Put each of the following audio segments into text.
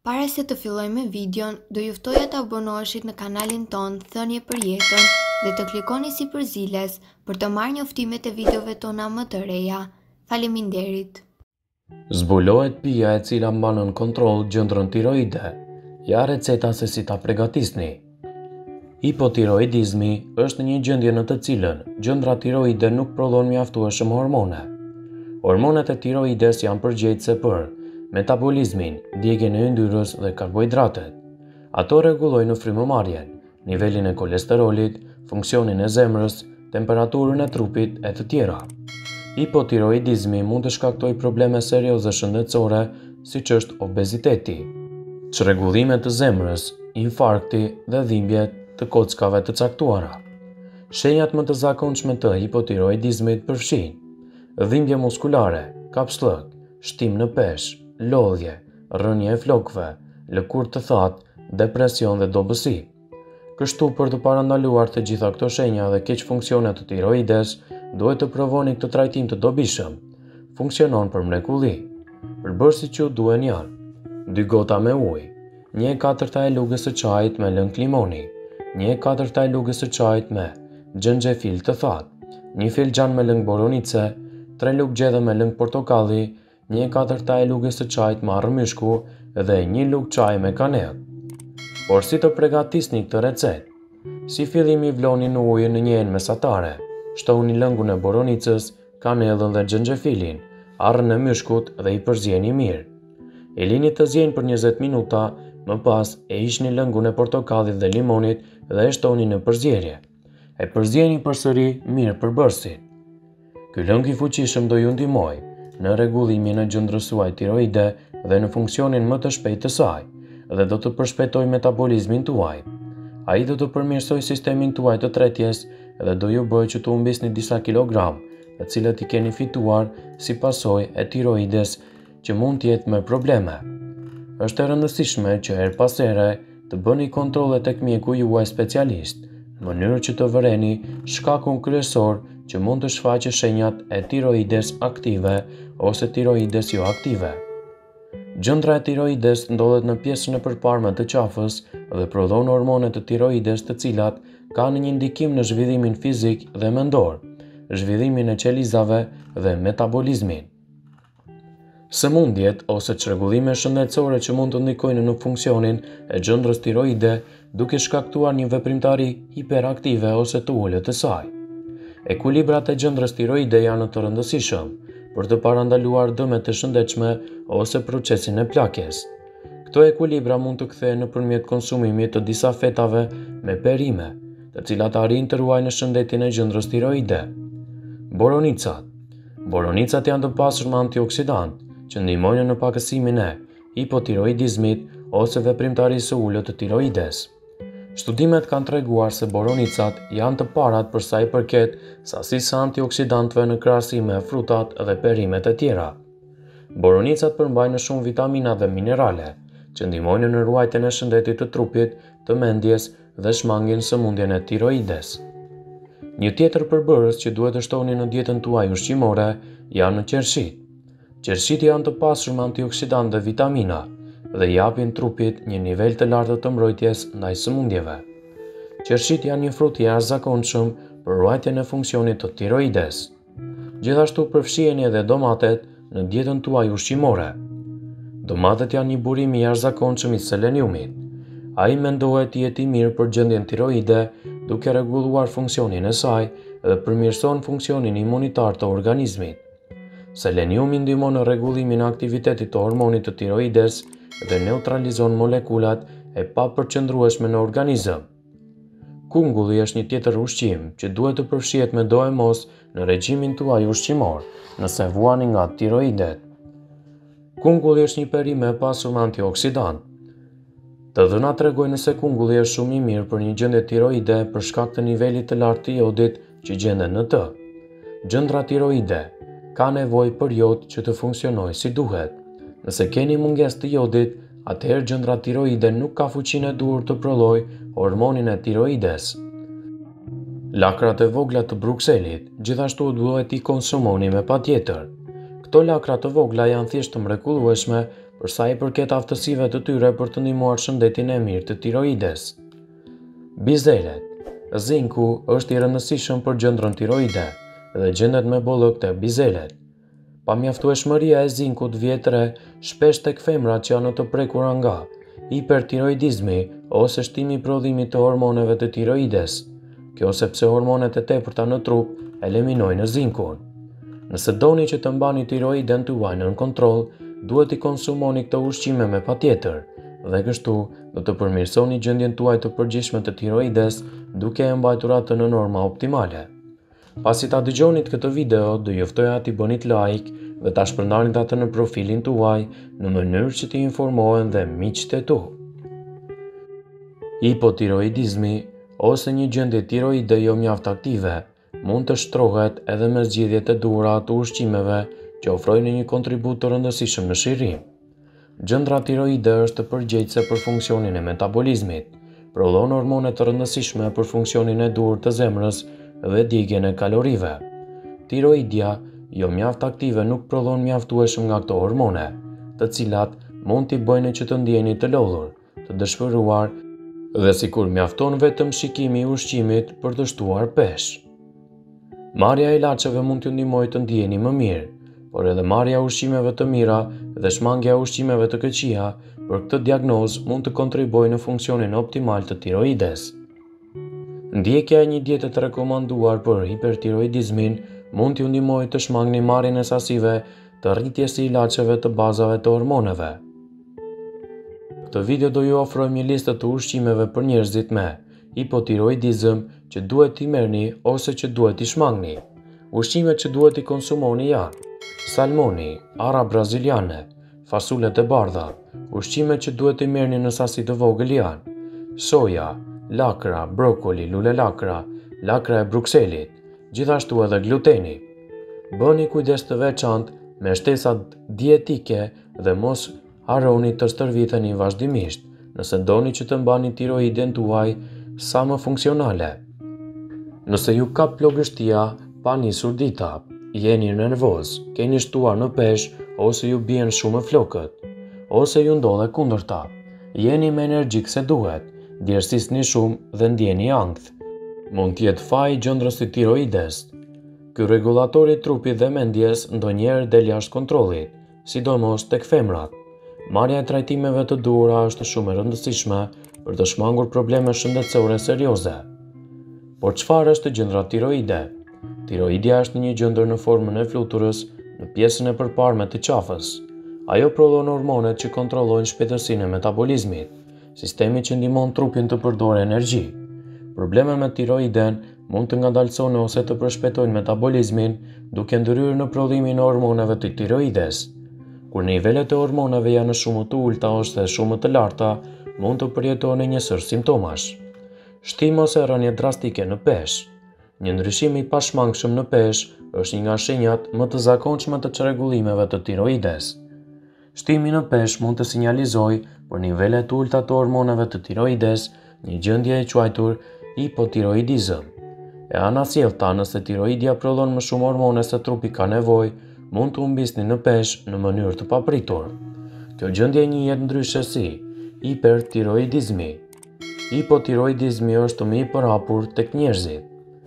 Para se të fillojmë me videon, do juftoja të abonoheshit në kanalin ton Thënie për Jetën dhe të klikoni si përziles për të marrë njoftimet e videove tona më të reja. Faleminderit. Zbulohet pija e cila mban në kontroll gjendrën tiroide. Ja receta se si ta përgatisni. Hipotiroidizmi është një gjendje në të cilën gjendra tiroide nuk prodhon mjaftueshëm hormone. Hormonet e tiroides janë përgjegjëse për metabolizmin, djegjen e yndyrës dhe karbohidratet. Ato rregullojnë frymëmarrjen, nivelin e kolesterolit, funksionin e zemrës, temperaturën e trupit e të tjera. Hipotiroidizmi mund të shkaktojë probleme serioze shëndetësore, siç është obeziteti, çrregullime të zemrës, infarkti dhe dhimbje të kockave të caktuara. Shenjat më të zakonshme të hipotiroidizmit përfshijnë dhimbje muskulare, kapslëk, shtim në peshë, lodhje, rënje e flokëve, lëkurë të thatë, depresion dhe dobësi. Kështu, për të parandaluar të gjitha këto shenja dhe keq funksione të tiroides, duhet të provoni këtë trajtim të dobishëm. Funksionon për mrekulli. Përbërësit që duhen janë 2 gota me ujë, 1/4 e lugës së çajit me lëng limoni, 1/4 e lugës së çajit me xhenxhefil të thatë, 1 filxhan me lëng boronice, 3 lugë gjedhe me lëng portokalli, 1/4 e lugës së çajit me arrëmyshku dhe 1 lugë çaj me kanellë. Por si të përgatisni këtë recetë? Si fillim i vloni në ujë në një enë mesatare, shtohuni lëngun e boronicës, kanellën dhe xhenxhefilin, arrën e myshkut dhe i përzjeni mirë. E lini të zjenjë për 20 minuta, më pas e hiqni lëngun e portokallit dhe limonit dhe e shtoni në përzjerje. E përzjeni përsëri mirë përbërësit. Ky lëng i fuqishëm do ju ndihmojë në rregullimin e gjendrës suaj tiroide dhe në funksionin më të shpejtë të saj, dhe do të përshpejtojë metabolizmin tuaj. Ai do të përmirësojë sistemin tuaj të tretjes dhe do ju bëjë që të humbisni disa kilogram, të cilët i keni fituar si pasojë e tiroides që mund të jetë me probleme. Është e rëndësishme që her pas here të bëni kontrolle tek mjeku juaj specialist, në mënyrë që të vëreni shkakun kryesor që mund të shfaqë shenjat e tiroides aktive ose tiroides jo aktive. Gjendra e tiroides ndodhet në pjesën e përparme të qafës dhe prodhon hormonet të tiroides të cilat kanë një ndikim në zhvillimin fizik dhe mendor, zhvillimin e qelizave dhe metabolizmin. Sëmundjet ose çrregullime shëndetësore që mund të ndikojnë në funksionin e gjendrës tiroide duke shkaktuar një veprimtari hiperaktive ose të ulët të saj. Ekuilibrat e gjendrës tiroide janë të rëndësishëm për të parandaluar dëmet të shëndetshme ose procesin e plakjes. Këto ekuilibra mund të kthehen nëpërmjet konsumimit të disa fetave me perime, të cilat arrin të ruajnë shëndetin e gjendrës tiroide. Boronicat. Boronicat janë të pasur me antioksidant, që ndihmojnë në pakësimin e hipotiroidizmit ose veprimtarisë së ulët të tiroides. Studimet kanë treguar se boronicat janë të parat për sa i përket sasisë antioksidantëve në krahasim me frutat dhe perimet e tjera. Boronicat përmbajnë shumë vitamina dhe minerale, që ndihmojnë në ruajtjen e shëndetit të trupit, të mendjes dhe shmangin sëmundjen e tiroides. Një tjetër përbërës që duhet të shtoni në dietën tuaj ushqimore janë qershit. Qershit janë të pasur me antioksidant dhe vitamina dhe japin trupit një nivel të lartë të mbrojtjes ndaj sëmundjeve. Qershit janë një frut i jashtëzakonshëm për ruajtjen e funksionit të tiroides. Gjithashtu përfshiheni edhe domatet në dietën tuaj ushqimore. Domatet janë një burim i jashtëzakonshëm i seleniumit. Ai mendohet të jetë i mirë për gjendjen tiroide, duke rregulluar funksionin e saj dhe përmirëson funksionin imunitar të organizmit. Seleniumi ndihmon në rregullimin e aktivitetit të hormonit të tiroides dhe neutralizon molekulat e papërqendrueshme në organizëm. Kungulli është një tjetër ushqim që duhet të përfshihet me do e mos në regjimin tuaj ushqimor, nëse vuani nga tiroidet. Kungulli është një perime e pasur me antioksidant. Të dhënat tregojnë se kungulli është shumë i mirë për një gjendje tiroide për shkak të nivelit të lartë të jodit që gjendet në të. Gjendra tiroide ka nevojë për jod që të funksionojë si duhet. Nëse keni mungesë të jodit, atëherë gjendra tiroide nuk ka fuqinë e duhur të prodhojë hormonin e tiroides. Lakrat e vogla të Brukselit gjithashtu duhet i konsumoni me patjetër. Këto lakra të vogla janë thjesht të mrekullueshme për sa i përket aftësive të tyre për të ndihmuar shëndetin e mirë të tiroides. Bizelet. Zinku është i rëndësishëm për gjendrën tiroide dhe gjendet me bollëk te bizelet. Pamjaftueshmëria e zinkut vjet re shpesh tek femrat që janë të prekura nga hipertiroidizmi ose shtimi i prodhimit të hormoneve të tiroides. Kjo sepse hormonet e tepërta në trup eliminojnë zinkun. Nëse doni që të mbani tiroiden tuaj në kontroll, duhet i konsumoni këto ushqime me patjetër dhe kështu do të përmirësoni gjendjen tuaj të përgjithshme të tiroides duke e mbajtur atë në norma optimale. Pasi ta dëgjonit këtë video, do ju ftoja t'i bënit like dhe ta shpërndarnit atë në profilin tuaj në mënyrë që t'i informohen dhe miqtë e tu. Hipotiroidizmi ose një gjendje tiroide jo mjaft aktive mund të shtrohet edhe me zgjidhjet e duhura të ushqimeve që ofrojnë një kontribut të rëndësishëm në shërim. Gjendra tiroide është përgjegjëse për funksionin e metabolizmit, prodhon hormone të rëndësishme për funksionin e duhur të zemrës dhe djegjen e kalorive. Tiroidia jo mjaft aktive nuk prodhon mjaftueshëm nga këto hormone, të cilat mund t'i bëjnë që të ndjeni të lodhur, të dëshpëruar dhe sikur mjafton vetëm shikimi i ushqimit për të shtuar peshë. Marrja e ilaçeve mund t'ju ndihmojë të ndjeni më mirë, por edhe marrja e ushqimeve të mira dhe shmangja e ushqimeve të këqija për këtë diagnozë mund të kontribuojë në funksionin optimal të tiroides. Ndjekja e një diete të rekomanduar për hipertiroidizmin mund t'ju ndihmojë të shmangni marrjen e sasive të rritjes së ilaçeve të bazave të hormoneve. Këtë video do ju ofroj një listë të ushqimeve për njerëzit me hipotiroidizëm që duhet t'i merrni ose që duhet t'i shmangni. Ushqimet që duhet t'i konsumoni janë salmoni, ara braziliane, fasulet e bardha. Ushqimet që duhet t'i merrni në sasi të vogël janë soja, lakra, brokoli, lule lakra, lakra e Brukselit, gjithashtu edhe gluteni. Bëni kujdes të veçantë me shtesat dietike dhe mos harroni të stërviteni vazhdimisht nëse doni që të mbani tiroiden tuaj sa më funksionale. Nëse ju kap plogështia pa nisur dita, jeni nervoz, keni shtuar në peshë ose ju bien shumë flokët, ose ju ndodhe kundërta, jeni më energjik se duhet, djersisni shumë dhe ndjeni ankth. Mund t'jetë faji gjendrës së tiroides. Ky rregullator i trupit dhe mendjes ndonjëherë del jashtë kontrollit, sidomos tek femrat. Marrja e trajtimeve të duhura është shumë e rëndësishme për të shmangur probleme shëndetësore serioze. Por çfarë është gjendra tiroide? Tiroidia është një gjendër në formën e fluturës në pjesën e përparme të qafës. Ajo prodhon hormonet që kontrollojnë shpejtësinë e metabolizmit, sistemi që ndihmon trupin të përdorë energji. Problemet me tiroiden mund të ngadalësojnë ose të përshpejtojnë metabolizmin duke ndryrë në prodhimin e hormoneve të tiroides. Kur nivelet e hormoneve janë shumë të ulta ose shumë të larta, mund të përjetojnë një sër simptomash. Shtim ose rënje drastike në peshë. Një ndryshim i pashmangshëm në peshë është një nga shenjat më të zakonshme të çrregullimeve të tiroides. Shtimi në peshë mund të sinjalizojë për nivele të ulta të hormoneve të tiroides, një gjendje e quajtur hipotiroidizëm. E anasjellta, nëse tiroidia prodhon më shumë hormone se trupi ka nevojë, mund të humbisni në peshë në mënyrë të papritur. Kjo gjendje njihet ndryshe si hipertiroidizmi. Hipotiroidizmi është më i përhapur tek njerëzit.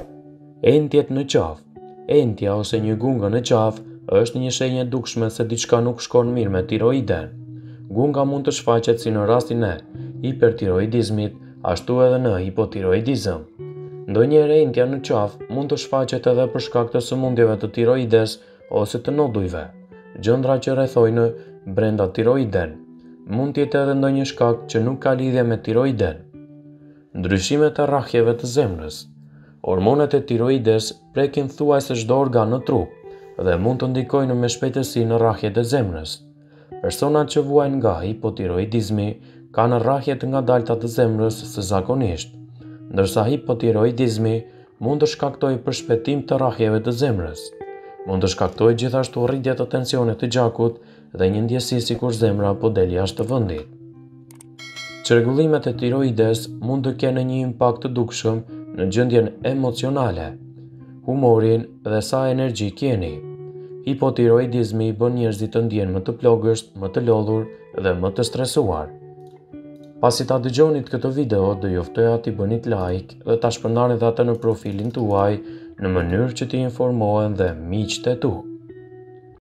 Entjet në qafë. Entja ose një gungë në qafë është një shenjë e dukshme se diçka nuk shkon mirë me tiroiden. Gunga mund të shfaqet si në rastin e hipertiroidizmit, ashtu edhe në hipotiroidizëm. Ndonjëherë entja në qafë mund të shfaqet edhe për shkak të sëmundjeve të tiroides ose të nodujve, gjëndra që rrethojnë brenda tiroiden. Mund të jetë edhe ndonjë shkak që nuk ka lidhje me tiroiden. Ndryshimet e rrahjeve të zemrës. Hormonet e tiroides prekin thuajse çdo organ në trup dhe mund të ndikojnë me shpejtësi në rrahjet e zemrës. Personat që vuajnë nga hipotiroidizmi kanë rrahje të ngadalta të zemrës së zakonisht, ndërsa hipotiroidizmi mund të shkaktojë përshpejtim të rrahjeve të zemrës. Mund të shkaktojë gjithashtu rritje të tensionit të gjakut dhe një ndjesi sikur zemra po del jashtë vendit. Çrregullimet e tiroides mund të kenë një impakt të dukshëm në gjendjen emocionale, humorin dhe sa energji keni. Hipotiroidizmi bën njerëzit të ndjenë më të plogësht, më të lodhur dhe më të stresuar. Pasi ta dëgjonit këtë video, do ju ftoja t'i bënit like dhe ta shpërndarni atë në profilin tuaj në mënyrë që t'i informohen dhe miqtë e tu.